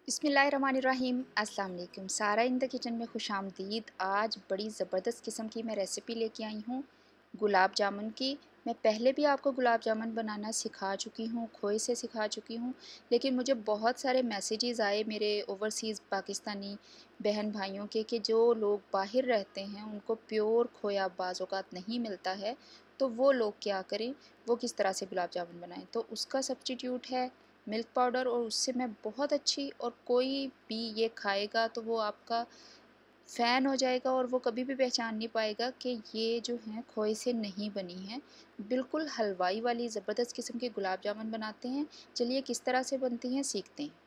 बिस्मिल्लाहिर्रहमानिर्रहीम। अस्सलाम वालेकुम। सारा इन द किचन में खुशामदीद। आज बड़ी ज़बरदस्त किस्म की मैं रेसिपी लेके आई हूँ गुलाब जामुन की। मैं पहले भी आपको गुलाब जामुन बनाना सिखा चुकी हूँ, खोए से सिखा चुकी हूँ, लेकिन मुझे बहुत सारे मैसेजेस आए मेरे ओवरसीज़ पाकिस्तानी बहन भाइयों के कि जो लोग बाहर रहते हैं उनको प्योर खोया बाज़ औक़ात नहीं मिलता है, तो वो लोग क्या करें, वो किस तरह से गुलाब जामुन बनाएं। तो उसका सब्स्टिट्यूट है मिल्क पाउडर, और उससे मैं बहुत अच्छी, और कोई भी ये खाएगा तो वो आपका फ़ैन हो जाएगा और वो कभी भी पहचान नहीं पाएगा कि ये जो हैं खोए से नहीं बनी है। बिल्कुल हलवाई वाली ज़बरदस्त किस्म के गुलाब जामुन बनाते हैं। चलिए किस तरह से बनती हैं सीखते हैं।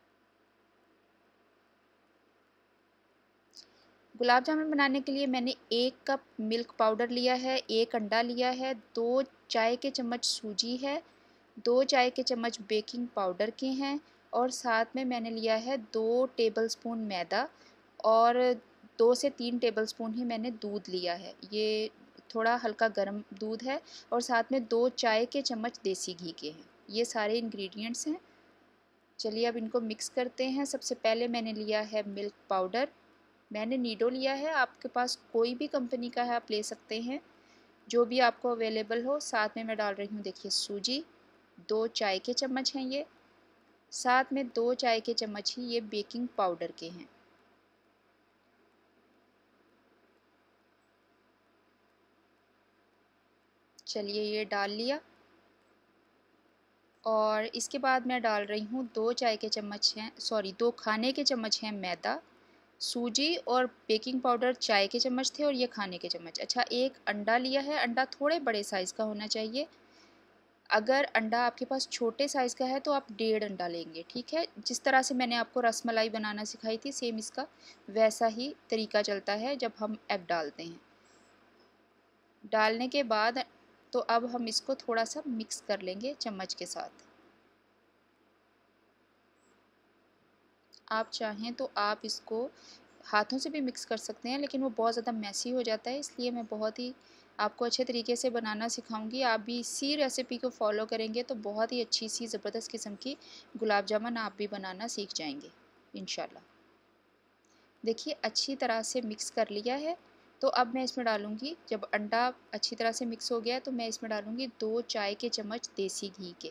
गुलाब जामुन बनाने के लिए मैंने 1 कप मिल्क पाउडर लिया है, 1 अंडा लिया है, 2 चाय के चम्मच सूजी है, 2 चाय के चम्मच बेकिंग पाउडर के हैं, और साथ में मैंने लिया है 2 टेबलस्पून मैदा, और 2 से 3 टेबलस्पून ही मैंने दूध लिया है। ये थोड़ा हल्का गर्म दूध है, और साथ में 2 चाय के चम्मच देसी घी के हैं। ये सारे इंग्रेडिएंट्स हैं। चलिए अब इनको मिक्स करते हैं। सबसे पहले मैंने लिया है मिल्क पाउडर। मैंने नीडो लिया है, आपके पास कोई भी कंपनी का है आप ले सकते हैं, जो भी आपको अवेलेबल हो। साथ में मैं डाल रही हूँ, देखिए, सूजी 2 चाय के चम्मच हैं ये, साथ में 2 चाय के चम्मच ही ये बेकिंग पाउडर के हैं। चलिए ये डाल लिया, और इसके बाद मैं डाल रही हूँ 2 चाय के चम्मच हैं, सॉरी 2 खाने के चम्मच हैं मैदा। सूजी और बेकिंग पाउडर चाय के चम्मच थे, और ये खाने के चम्मच। अच्छा, 1 अंडा लिया है। अंडा थोड़े बड़े साइज़ का होना चाहिए। अगर अंडा आपके पास छोटे साइज़ का है तो आप 1.5 अंडा लेंगे, ठीक है। जिस तरह से मैंने आपको रसमलाई बनाना सिखाई थी, सेम इसका वैसा ही तरीका चलता है जब हम एग डालते हैं। डालने के बाद तो अब हम इसको थोड़ा सा मिक्स कर लेंगे चम्मच के साथ। आप चाहें तो आप इसको हाथों से भी मिक्स कर सकते हैं, लेकिन वो बहुत ज़्यादा मैसी हो जाता है, इसलिए मैं बहुत ही आपको अच्छे तरीके से बनाना सिखाऊंगी। आप भी इसी रेसिपी को फॉलो करेंगे तो बहुत ही अच्छी सी ज़बरदस्त किस्म की गुलाब जामुन आप भी बनाना सीख जाएंगे इंशाल्लाह। देखिए अच्छी तरह से मिक्स कर लिया है। तो अब मैं इसमें डालूंगी, जब अंडा अच्छी तरह से मिक्स हो गया तो मैं इसमें डालूंगी 2 चाय के चम्मच देसी घी के।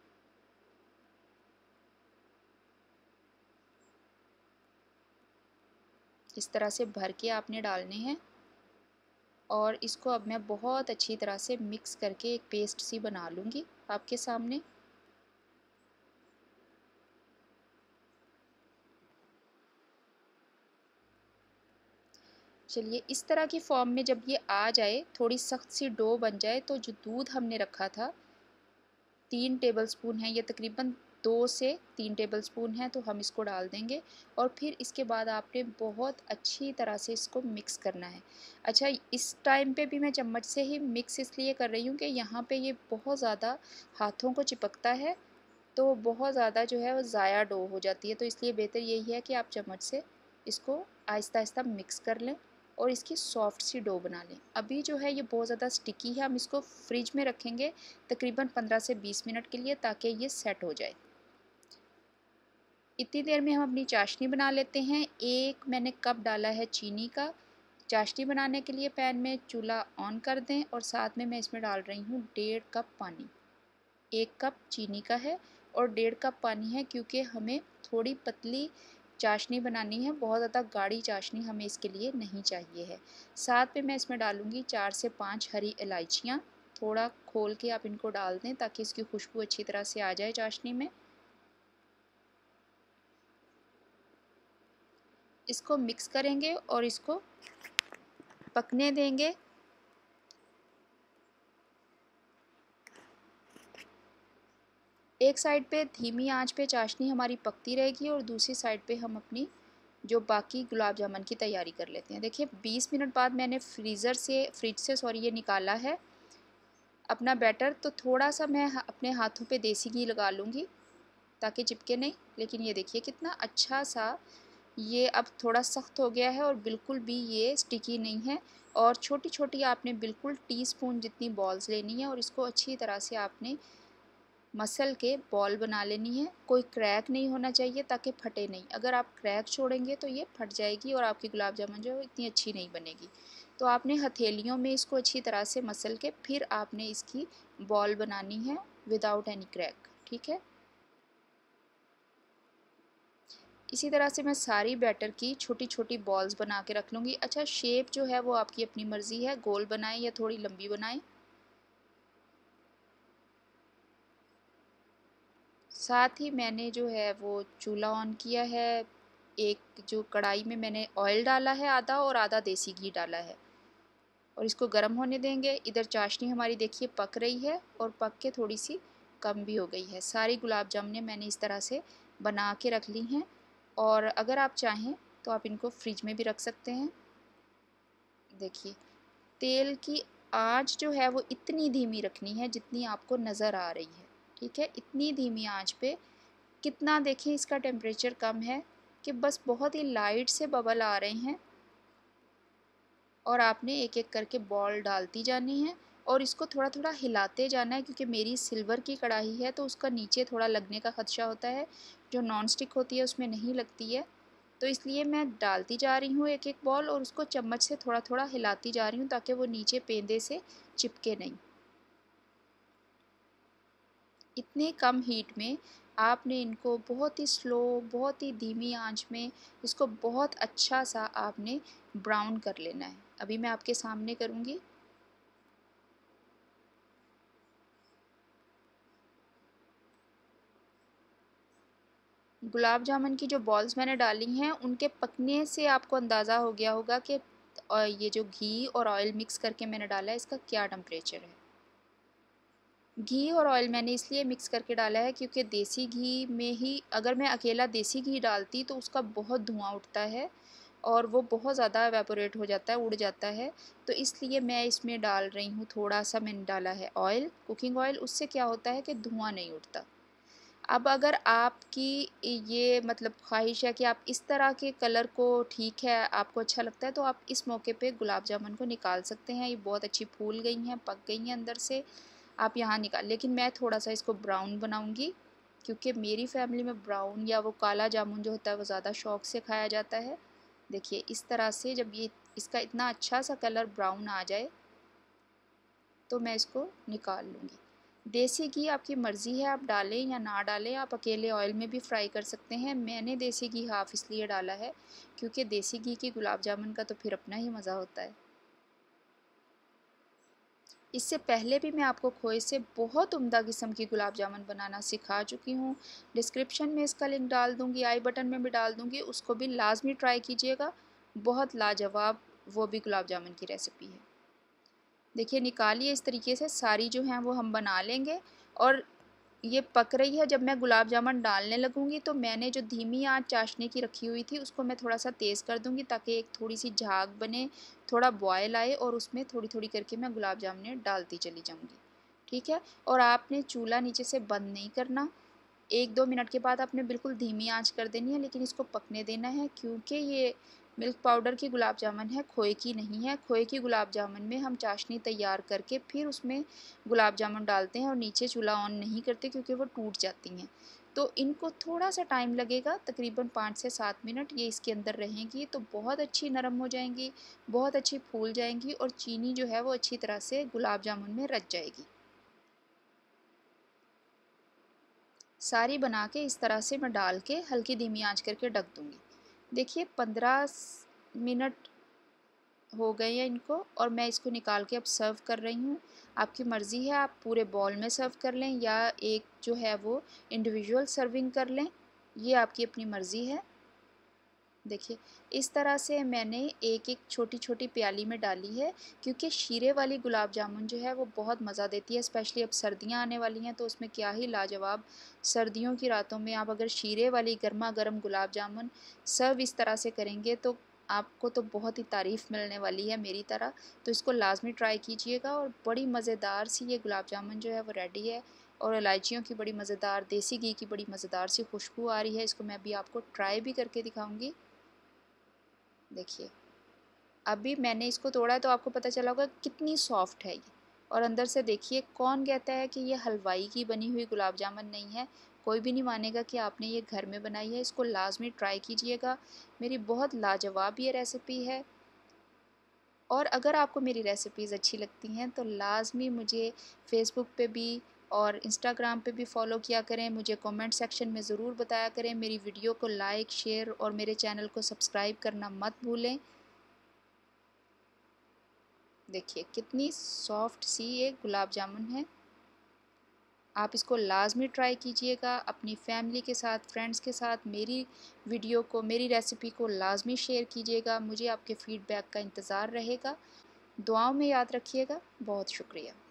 इस तरह से भर के आपने डालने हैं, और इसको अब मैं बहुत अच्छी तरह से मिक्स करके एक पेस्ट सी बना लूँगी आपके सामने। चलिए इस तरह की फॉर्म में जब ये आ जाए, थोड़ी सख्त सी डो बन जाए, तो जो दूध हमने रखा था 3 टेबलस्पून है, ये तकरीबन 2 से 3 टेबलस्पून है, तो हम इसको डाल देंगे। और फिर इसके बाद आपने बहुत अच्छी तरह से इसको मिक्स करना है। अच्छा, इस टाइम पे भी मैं चम्मच से ही मिक्स इसलिए कर रही हूँ कि यहाँ पे ये बहुत ज़्यादा हाथों को चिपकता है, तो बहुत ज़्यादा जो है वो ज़ाया डो हो जाती है। तो इसलिए बेहतर यही है कि आप चम्मच से इसको आहिस्ता आहिस्ता मिक्स कर लें और इसकी सॉफ्ट सी डो बना लें। अभी जो है ये बहुत ज़्यादा स्टिकी है, हम इसको फ्रिज में रखेंगे तकरीबन 15 से 20 मिनट के लिए, ताकि ये सेट हो जाए। इतनी देर में हम अपनी चाशनी बना लेते हैं। 1 मैंने कप डाला है चीनी का। चाशनी बनाने के लिए पैन में चूल्हा ऑन कर दें, और साथ में मैं इसमें डाल रही हूँ 1.5 कप पानी। 1 कप चीनी का है और 1.5 कप पानी है, क्योंकि हमें थोड़ी पतली चाशनी बनानी है, बहुत ज़्यादा गाढ़ी चाशनी हमें इसके लिए नहीं चाहिए है। साथ में मैं इसमें डालूँगी 4 से 5 हरी इलायचियाँ। थोड़ा खोल के आप इनको डाल दें ताकि इसकी खुशबू अच्छी तरह से आ जाए चाशनी में। इसको मिक्स करेंगे और इसको पकने देंगे। एक साइड पे धीमी आंच पे चाशनी हमारी पकती रहेगी, और दूसरी साइड पे हम अपनी जो बाकी गुलाब जामुन की तैयारी कर लेते हैं। देखिए 20 मिनट बाद मैंने फ्रिज से सॉरी ये निकाला है अपना बैटर। तो थोड़ा सा मैं अपने हाथों पे देसी घी लगा लूँगी ताकि चिपके नहीं। लेकिन ये देखिए कितना अच्छा सा ये अब थोड़ा सख्त हो गया है, और बिल्कुल भी ये स्टिकी नहीं है। और छोटी छोटी आपने बिल्कुल टीस्पून जितनी बॉल्स लेनी है, और इसको अच्छी तरह से आपने मसल के बॉल बना लेनी है। कोई क्रैक नहीं होना चाहिए ताकि फटे नहीं। अगर आप क्रैक छोड़ेंगे तो ये फट जाएगी और आपकी गुलाब जामुन जो है इतनी अच्छी नहीं बनेगी। तो आपने हथेलियों में इसको अच्छी तरह से मसल के फिर आपने इसकी बॉल बनानी है विदाउट एनी क्रैक। ठीक है, इसी तरह से मैं सारी बैटर की छोटी छोटी बॉल्स बना के रख लूँगी। अच्छा, शेप जो है वो आपकी अपनी मर्ज़ी है, गोल बनाएं या थोड़ी लंबी बनाएं। साथ ही मैंने जो है वो चूल्हा ऑन किया है। एक जो कढ़ाई में मैंने ऑयल डाला है आधा और आधा देसी घी डाला है और इसको गर्म होने देंगे। इधर चाशनी हमारी देखिए पक रही है और पक के थोड़ी सी कम भी हो गई है। सारी गुलाब जामुनें मैंने इस तरह से बना के रख ली हैं और अगर आप चाहें तो आप इनको फ्रिज में भी रख सकते हैं। देखिए, तेल की आंच जो है वो इतनी धीमी रखनी है जितनी आपको नज़र आ रही है। ठीक है, इतनी धीमी आंच पे कितना देखें इसका टेम्परेचर कम है कि बस बहुत ही लाइट से बबल आ रहे हैं और आपने एक एक करके बॉल डालती जानी है और इसको थोड़ा थोड़ा हिलाते जाना है क्योंकि मेरी सिल्वर की कढ़ाई है तो उसका नीचे थोड़ा लगने का खदशा होता है। जो नॉन स्टिक होती है उसमें नहीं लगती है, तो इसलिए मैं डालती जा रही हूँ एक एक बॉल और उसको चम्मच से थोड़ा थोड़ा हिलाती जा रही हूँ ताकि वो नीचे पेंदे से चिपके नहीं। इतने कम हीट में आपने इनको बहुत ही स्लो, बहुत ही धीमी आंच में इसको बहुत अच्छा सा आपने ब्राउन कर लेना है। अभी मैं आपके सामने करूँगी। गुलाब जामुन की जो बॉल्स मैंने डाली हैं उनके पकने से आपको अंदाज़ा हो गया होगा कि ये जो घी और ऑयल मिक्स करके मैंने डाला है इसका क्या टेम्परेचर है। घी और ऑयल मैंने इसलिए मिक्स करके डाला है क्योंकि देसी घी में ही अगर मैं अकेला देसी घी डालती तो उसका बहुत धुआं उठता है और वो बहुत ज़्यादा एवेपोरेट हो जाता है, उड़ जाता है। तो इसलिए मैं इसमें डाल रही हूँ, थोड़ा सा मैंने डाला है ऑयल, कुकिंग ऑयल। उससे क्या होता है कि धुआं नहीं उठता। अब अगर आपकी ये मतलब ख्वाहिश है कि आप इस तरह के कलर को, ठीक है, आपको अच्छा लगता है तो आप इस मौके पे गुलाब जामुन को निकाल सकते हैं। ये बहुत अच्छी फूल गई हैं, पक गई हैं अंदर से, आप यहाँ निकाल। लेकिन मैं थोड़ा सा इसको ब्राउन बनाऊंगी क्योंकि मेरी फैमिली में ब्राउन या वो काला जामुन जो होता है वो ज़्यादा शौक से खाया जाता है। देखिए, इस तरह से जब ये इसका इतना अच्छा सा कलर ब्राउन आ जाए तो मैं इसको निकाल लूँगी। देसी घी आपकी मर्ज़ी है, आप डालें या ना डालें। आप अकेले ऑयल में भी फ्राई कर सकते हैं। मैंने देसी घी हाफ़ इसलिए डाला है क्योंकि देसी घी की गुलाब जामुन का तो फिर अपना ही मज़ा होता है। इससे पहले भी मैं आपको खोए से बहुत उम्दा किस्म की गुलाब जामुन बनाना सिखा चुकी हूँ। डिस्क्रिप्शन में इसका लिंक डाल दूँगी, आई बटन में भी डाल दूँगी, उसको भी लाजमी ट्राई कीजिएगा। बहुत लाजवाब वो भी गुलाब जामुन की रेसिपी है। देखिए, निकालिए इस तरीके से सारी जो हैं वो हम बना लेंगे। और ये पक रही है। जब मैं गुलाब जामुन डालने लगूंगी तो मैंने जो धीमी आंच चाशनी की रखी हुई थी उसको मैं थोड़ा सा तेज़ कर दूंगी ताकि एक थोड़ी सी झाग बने, थोड़ा बॉयल आए और उसमें थोड़ी थोड़ी करके मैं गुलाब जामुन डालती चली जाऊंगी। ठीक है, और आपने चूल्हा नीचे से बंद नहीं करना। 1-2 मिनट के बाद आपने बिल्कुल धीमी आंच कर देनी है, लेकिन इसको पकने देना है क्योंकि ये मिल्क पाउडर की गुलाब जामुन है, खोए की नहीं है। खोए की गुलाब जामुन में हम चाशनी तैयार करके फिर उसमें गुलाब जामुन डालते हैं और नीचे चूल्हा ऑन नहीं करते क्योंकि वो टूट जाती हैं। तो इनको थोड़ा सा टाइम लगेगा, तकरीबन 5 से 7 मिनट ये इसके अंदर रहेंगी तो बहुत अच्छी नरम हो जाएंगी, बहुत अच्छी फूल जाएंगी और चीनी जो है वो अच्छी तरह से गुलाब जामुन में रच जाएगी। सारी बना के इस तरह से मैं डाल के हल्की धीमी आंच करके ढक दूँगी। देखिए, 15 मिनट हो गए हैं इनको और मैं इसको निकाल के अब सर्व कर रही हूँ। आपकी मर्ज़ी है, आप पूरे बॉल में सर्व कर लें या एक जो है वो इंडिविजुअल सर्विंग कर लें, ये आपकी अपनी मर्ज़ी है। देखिए, इस तरह से मैंने एक एक छोटी छोटी प्याली में डाली है क्योंकि शीरे वाली गुलाब जामुन जो है वो बहुत मज़ा देती है। स्पेशली अब सर्दियां आने वाली हैं तो उसमें क्या ही लाजवाब। सर्दियों की रातों में आप अगर शीरे वाली गर्मा गर्म गुलाब जामुन सर्व इस तरह से करेंगे तो आपको तो बहुत ही तारीफ़ मिलने वाली है मेरी तरह। तो इसको लाजमी ट्राई कीजिएगा और बड़ी मज़ेदार सी ये गुलाब जामुन जो है वो रेडी है और इलायचियों की बड़ी मज़ेदार, देसी घी की बड़ी मज़ेदार सी खुशबू आ रही है। इसको मैं अभी आपको ट्राई भी करके दिखाऊँगी। देखिए, अभी मैंने इसको तोड़ा है तो आपको पता चला होगा कितनी सॉफ्ट है ये। और अंदर से देखिए, कौन कहता है कि ये हलवाई की बनी हुई गुलाब जामुन नहीं है। कोई भी नहीं मानेगा कि आपने ये घर में बनाई है। इसको लाजमी ट्राई कीजिएगा, मेरी बहुत लाजवाब ये रेसिपी है। और अगर आपको मेरी रेसिपीज़ अच्छी लगती हैं तो लाजमी मुझे फ़ेसबुक पे भी और इंस्टाग्राम पे भी फॉलो किया करें। मुझे कमेंट सेक्शन में ज़रूर बताया करें। मेरी वीडियो को लाइक, शेयर और मेरे चैनल को सब्सक्राइब करना मत भूलें। देखिए कितनी सॉफ्ट सी ये गुलाब जामुन है। आप इसको लाजमी ट्राई कीजिएगा। अपनी फैमिली के साथ, फ्रेंड्स के साथ मेरी वीडियो को, मेरी रेसिपी को लाजमी शेयर कीजिएगा। मुझे आपके फ़ीडबैक का इंतज़ार रहेगा। दुआओं में याद रखिएगा। बहुत शुक्रिया।